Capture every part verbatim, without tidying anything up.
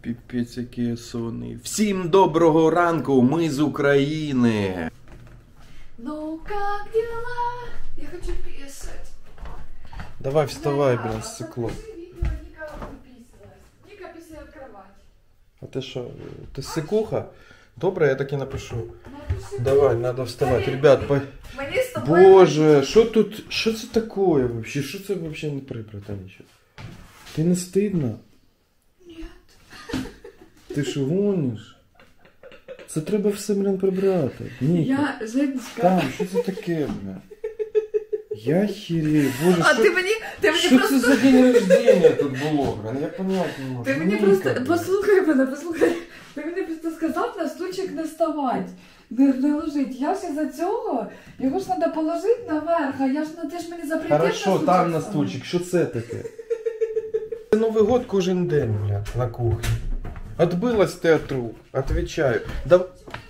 Піпець, який я сонний. Всім доброго ранку, ми з України. Ну как дела? Я хочу писать. Давай вставай, блин, стекло. Ника выписывалась. Ника писает в кровать. А ти що, ти сикуха? Добре, я так і напишу. Напиши. Давай, надо вставати. Ребят, по... Мені з тобою... Боже, що тут, що це таке вообще? Що це вообще не прибрато нічого? Ти не стидно? Ні. Ти що, гониш? Це треба все, блин, прибрати. Ні. Я женська. Там, що це таке, блин? Я хірію, боже, А що... ти мені, ти мені Що просто... це за день рождения тут було, блин? Я понять не можу. Ти мені Ніка, просто, блин. послухай мене, послухай. Ти мені просто сказав на стульчик не вставати, не, не ложить. Я ж із-за цього, його ж треба положити наверх, а я ж, ти ж мені запретив Хорошо, там на стульчик, що це таке? Це Новий год кожен день, блядь, на кухні. Отбилась ти от рук, отвечаю. Да...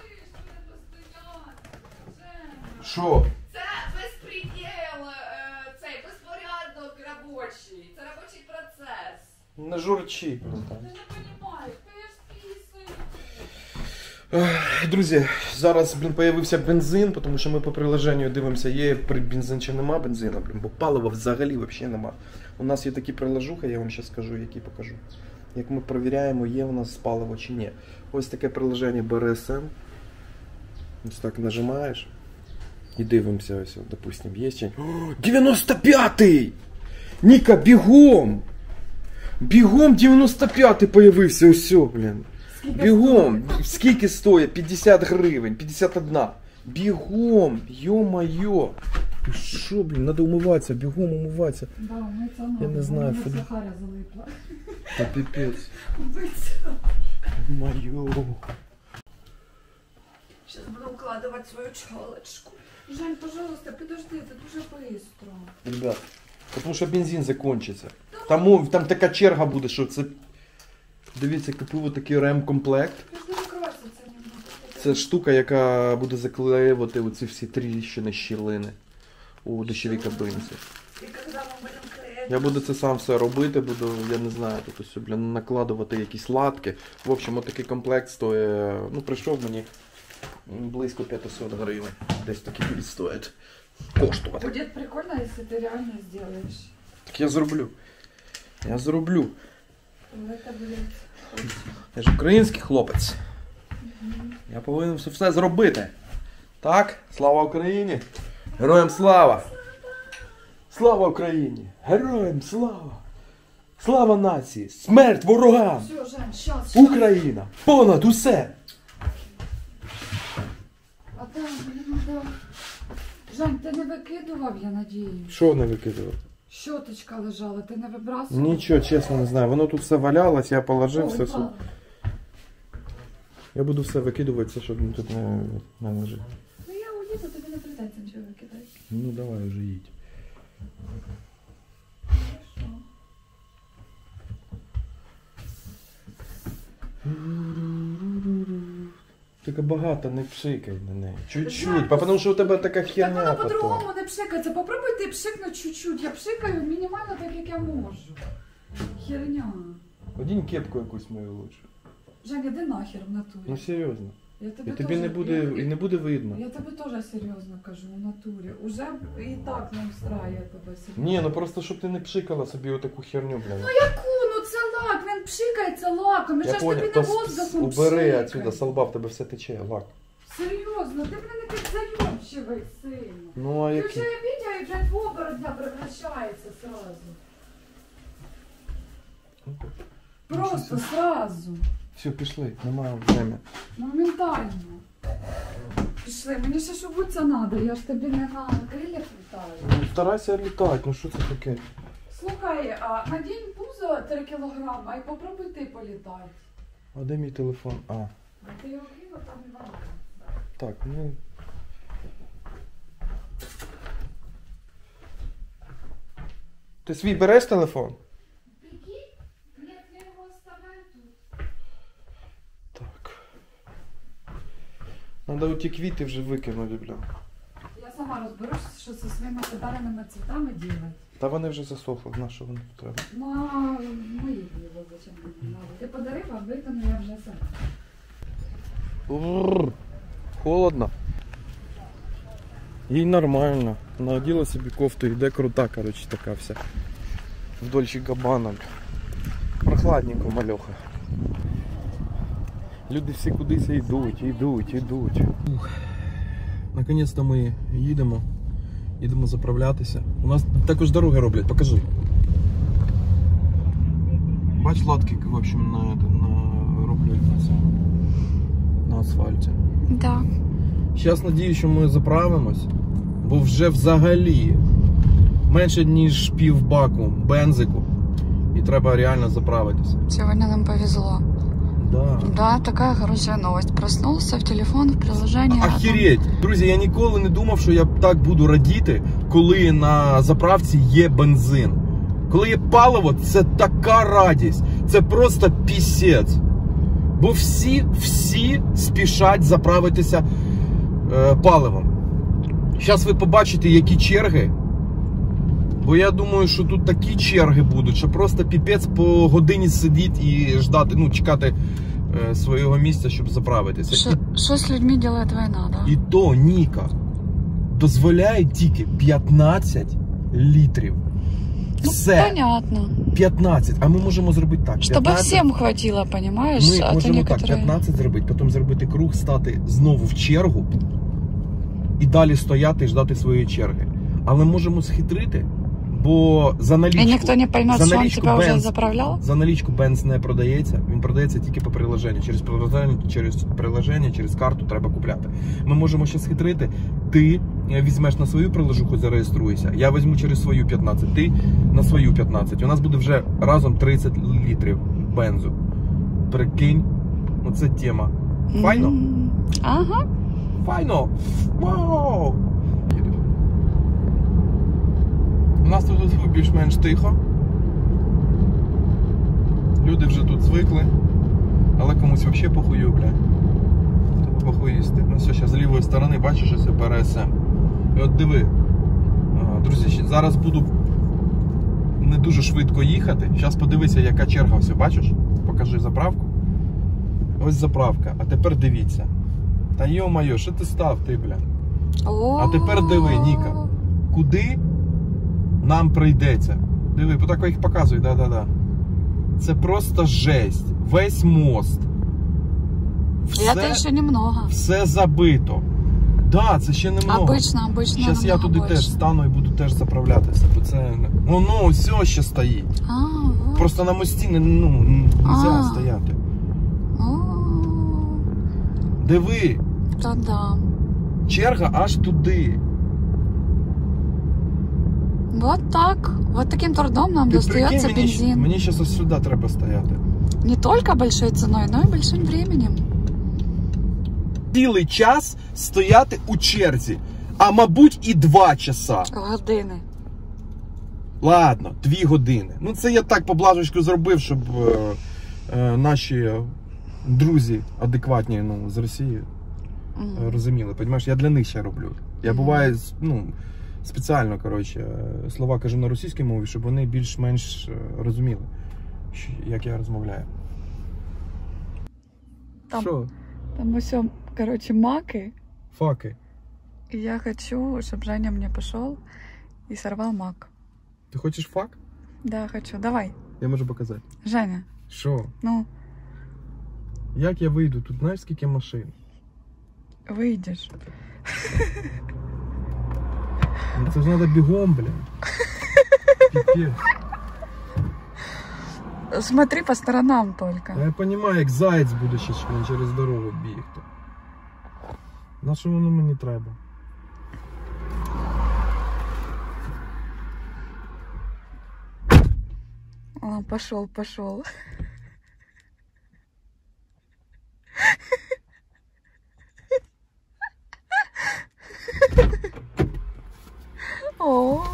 Що? Це безпреділ, е, цей безпорядок робочий, це робочий процес. Не журчи. Ти не розумієш, ти ж пісень. Ах, друзі, зараз, блін, появився бензин, тому що ми по приложенню дивимося, є бензин чи нема бензину, блін, бо палива взагалі взагалі нема. У нас є такі приложухи, я вам зараз скажу, які покажу. Як ми перевіряємо, є у нас паливо чи ні. Ось таке приложення бе ер ес ем. Ось так нажимаєш. І дивимося, ось, допустим, є чи... дев'яносто п'ятий! Ніка, бігом! Бігом дев'яносто п'ятий появився, ось, блін. Бігом! Скільки стоїть? п'ятдесят гривень, п'ятдесят один. Бігом! Йо-майо! Що, блін, треба умиватися, бігом умиватися. Да, умиться надо. Я не знаю, Мене фу- Захаря залипла. Та піпець. Умиться. Майо. Сейчас буду укладывать свою челочку. Жень, пожалуйста, подожди, это дуже быстро. Ребят, тому що бензин закінчиться. Там, там така черга буде, що це... Дивіться, купив такий ремкомплект. Подожди, краситься немного. Це штука, яка буде заклеювати оці всі тріщини, щілини у дощовій кабинці. И когда мы будем клеить? Я буду це сам все робити, буду, я не знаю, тут ось, блін, накладувати якісь латки. В общем, отакий комплект стоїть, ну, прийшов мені близько п'ятсот гривень. Десь такий буде стоїть. Коштувати. Будет прикольно, если ты реально сделаешь. Так я зроблю. Я зроблю. Это будет очень... Я ж український хлопець. Я повинен все, все зробити. Так? Слава Україні! Героям слава! Слава Україні! Героям слава! Слава нації! Смерть ворогам! Все, Жень, сейчас, сейчас. Україна! Понад усе! А да, мені надо... Жень, ти не викидував, я надіюсь. Що не викидував? Щоточка лежала, ти не вибрасував? Нічого, чесно не знаю. Воно тут все валялось, я положив О, все. все. упала. Я буду все викидувати, все, щоб тут не, не лежить. Ну я уїду, тобі не прийдеться нічого викидати. Ну давай вже їдь. Хорошо. Тільки багато не пшикай на неї. Чуть-чуть, тому що у тебе така Так херня воно потім. по-другому не пшикається. Попробуй ти пшикнути чуть-чуть. Я пшикаю мінімально так, як я можу. Херня. Одінь кепку якусь мою лучше. Женя, іди нахер в натурі. Ну серйозно. Я І тебе тобі теж- не буде, я- і не буде видно. Я тебе теж серйозно кажу, в натурі. Уже і так не встрає тебе серйозно. Ні, ну просто щоб ти не пшикала собі отаку херню, блін. Ну яку? Ну це лак, він пшикається лаком. Я Я ж тобі понял, не то воздухом убери пшикаю. отсюда, з лба в тебе все тече, лак. Серйозно, ти мене не підзайомчивий сильно. Ну а Ти який? вже Вітя і вже в оборотня превращається сразу. Просто сразу. Все, пішли, немає время. Моментально. Пішли, мені ще ж обуться треба, я ж тобі не на крилях літаю. Ну, старайся літати, ну що це таке? Слухай, а надінь пузо три кілограма і попробуй ти політати. А де мій телефон? А, А ти його гріла, там і вона. так, ну... Ти свій береш телефон? Прикинь? Ні, я його оставляю тут. Так. Надо оті квіти вже викинути, бля. Я сама розберусь, що зі своїми подареними цвітами ділять. Та вони вже засохли, на що вони тут треба? Ну, а мої діло, зачем мені надо? Ти подарив, а викону я вже сам. Бррр. Холодно. Їй нормально. Наділа собі кофту, йде крута, коротше, така вся. В Дольче Габбана. Прохладненько, мальоха. Люди всі кудись йдуть, йдуть, йдуть. Ух. Наконець-то ми їдемо. Їдемо заправлятися. У нас також дороги роблять, покажи. Бач, латки, в общем, на, на роблять на цьому. На асфальті. Да. Зараз надію, що ми заправимось, бо вже взагалі менше ніж пів баку бензику і треба реально заправитися. Сегодня нам повезло. Да. Да, такая хорошая новость. Проснулся в телефон, в приложении. Охереть! Друзі, я ніколи не думав, що я так буду радіти, коли на заправці є бензин. Коли є паливо, це така радість. Це просто пісець. Бо всі, всі спішать заправитися е, паливом. Зараз ви побачите, які черги. Бо я думаю, що тут такі черги будуть, що просто піпець по годині сидіти і ждати, ну, чекати е, свого місця, щоб заправитися. Що з людьми робить війна, да? І то, Ніка, дозволяє тільки п'ятнадцять літрів. Все. Ну, понятно. п'ятнадцять. А ми можемо зробити так. Щоб всім хватило, понимаєш? Ми а можемо некоторые... так, п'ятнадцять зробити, потім зробити круг, стати знову в чергу і далі стояти і ждати своєї черги. Але можемо схитрити, бо за налічку... І ніхто не пойме, що він тебе вже Benz, заправляв? За налічку Benz не продається, він продається тільки по приложенню. Через приложення, через приложення, через карту треба купляти. Ми можемо ще схитрити. Ти візьмеш на свою приложуху, зареєструйся. Я візьму через свою п'ятнадцять, ти на свою п'ятнадцять. У нас буде вже разом тридцять літрів бензу. Прикинь, оце тема. Файно? Mm-hmm. Ага. Файно! Вау! У нас тут більш-менш тихо. Люди вже тут звикли. Але комусь взагалі похую, бля. Тобто похуїсти. Ну все, зараз з лівої сторони, бачиш, ось ПРСМ. І от диви. Друзі, зараз буду не дуже швидко їхати. Зараз подивися, яка черга, все, бачиш? Покажи заправку. Ось заправка. А тепер дивіться. Та йо-моє, що ти став, ти, бля? А тепер диви, Ніка. Куди нам прийдеться? Диви, бо так їх показують, да-да-да. Це просто жесть. Весь мост. Все, це ще немного. Все забито. Да, це ще немного. Обично, обично. Зараз я туди більше. теж стану і буду теж заправлятися. Бо це... Воно все ще стоїть. А, вот. Просто на мості не, ну, не можна стояти. О. Диви. Та да. Черга аж туди. Вот так. Вот таким трудом нам Ти достается прикинь, бензин. Мені, мені зараз ось сюди треба стояти. Не только большой ценой, но и большим временем. Цілий час стояти у черзі. А мабуть і два часа. Години. Ладно, дві години. Ну це я так поблажечку зробив, щоб е, е, наші друзі адекватні, ну, з Росії Mm. розуміли. Понімаєш, я для них ще роблю. Я Mm. буває, ну, спеціально, коротше, слова кажу на російській мові, щоб вони більш-менш розуміли, як я розмовляю. Там, Що? там усё, короче, маки. Факи. И я хочу, чтобы Женя мне пошел и сорвал мак. Ти хочеш фак? Да, хочу. Давай. Я можу показати. Женя. Що? Ну, Як я вийду? Тут знаєш скільки машин? выйдешь. Ну це ж треба бігом, блін. Піпець. Смотри по сторонам только. Я розумію, як заєць буде ще через дорогу бігти. На що воно мені треба? О, пошел, пошел. О,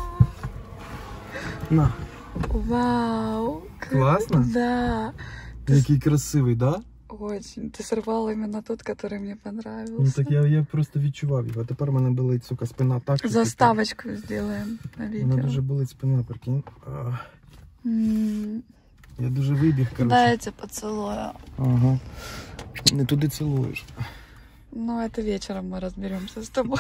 На. вау. Класно? Да. Який красивий, да? О, Очень. Ты сорвал именно тот, который мне понравился. Ну так я, я просто відчував його. А тепер в мене болить, сука, спина так. Заставочку сделаем на видео. Мене дуже болить спина, прикинь. А, М. Я дуже вибіг, коротше. Дай я тебя поцелую. Ага. Не туди цілуєш. Ну, это вечером мы разберемся с тобой.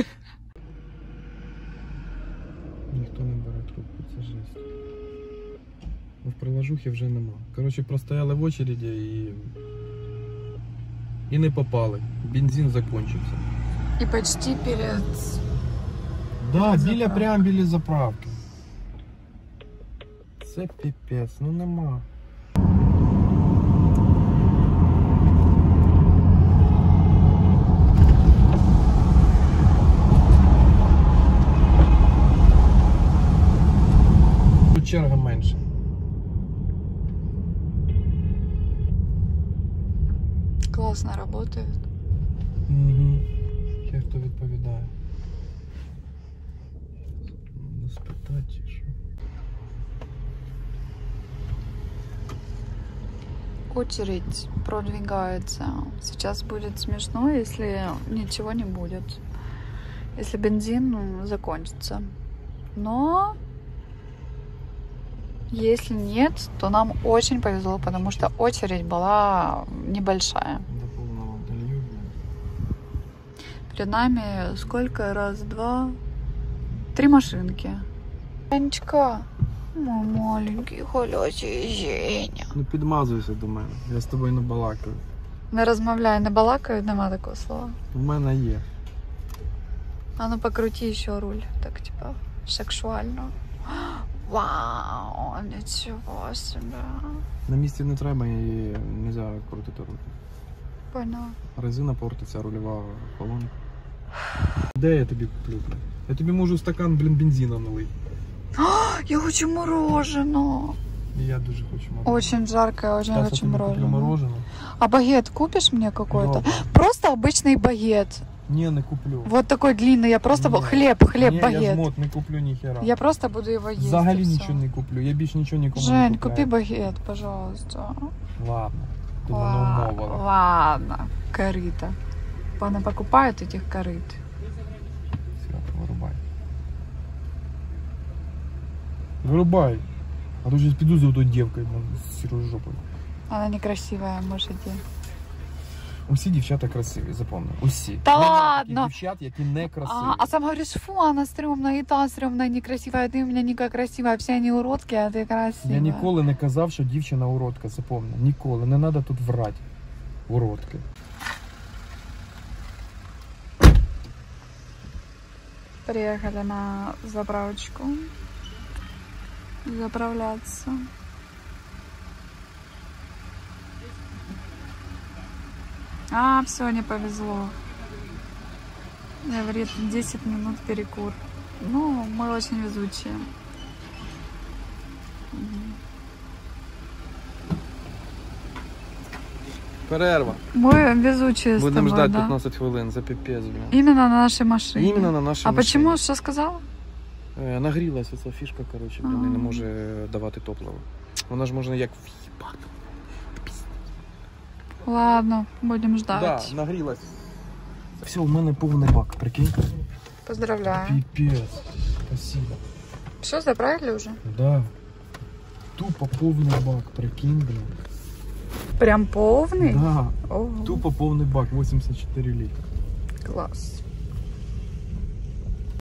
Ніхто не бере трубку, це жесть. Ну, в приложухи вже нема. Коротше, простояли в очереді і... І не попали. Бензин закончився. И почти перед... Да, біля, прям біля заправки. Це піпець, ну нема. Тут черга менше. Классно работает. Угу. Ще хто відповідає. Надо спитати, чи що. Очередь продвигается. Сейчас будет смешно, если ничего не будет. Если бензин ну, закончится. Но если нет, то нам очень повезло, потому что очередь была небольшая. До повного долью. Перед нами сколько? Раз, два, три машинки. Анечка, мой маленький холосий Женя. Ну підмазуйся до мене, я з тобою не балакаю. Не розмовляй, не балакаю, нема такого слова. У мене є. А ну покрути еще руль, так типа сексуально. Вау, ничего себе. На місці не треба і не можна крутити руль. Поняла. Резина портиться, рульова колонка. Де я тобі куплю? Я тобі можу стакан, блін, бензина налити. Я хочу мороженое. І я дуже хочу мороженое. Очень жарко, я очень Сейчас хочу я тобі куплю мороженое. мороженое. А багет купишь мне какой-то? Добре. Просто обычный багет. Ні, не куплю. Вот такой длинный. Я просто... Ні. Хлеб, хлеб, Ні, я багет. жмот не куплю ніхера. Я просто буду его есть. Взагалі и всё. нічого не куплю. Я більше нічого нікому не Жень, купляю. купи багет, пожалуйста. Ладно. Ти мене Ла- умовила. Ладно. Корыто. Паны покупают этих корыт. Все, вирубай. Вирубай. А то сейчас піду за той дівкою з сірою жопою. Она некрасивая, может, иди. Усі дівчата красиві, запомни. Усі. Та Нема ладно. таких дівчат, які не красиві. А, а сам говоришь, фу, она стрёмная, и та стрёмная, некрасивая, ты у меня не красивая, все они уродские, а ты красивая. Я ніколи не казав, що дівчина уродка, запомни. Ніколи. Не треба тут врати. Уродки. Приехали на заправочку заправляться. А, все, не повезло. Говорит, десять минут перекур. Ну, мы очень везучие. Перерва. Мы везучие с Будемо тобой, ждать да? пятнадцать хвилин за піпець, блін. Именно на нашей машине. Іменно на нашій А машині. почему, что сказала? Е, Нагрілася ця фішка, коротше, блін, і не може давати топливо. Вона ж може як в'їбати. Ладно, будем ждать. Да, нагрілась. Все, у мене повний бак, прикинь. Поздравляю. Пипец. Спасибо. Все, заправили уже? Да. Тупо повний бак, прикинь, блин. Прям полный? Да. Ого. Тупо повний бак, восемьдесят четыре літра. Класс.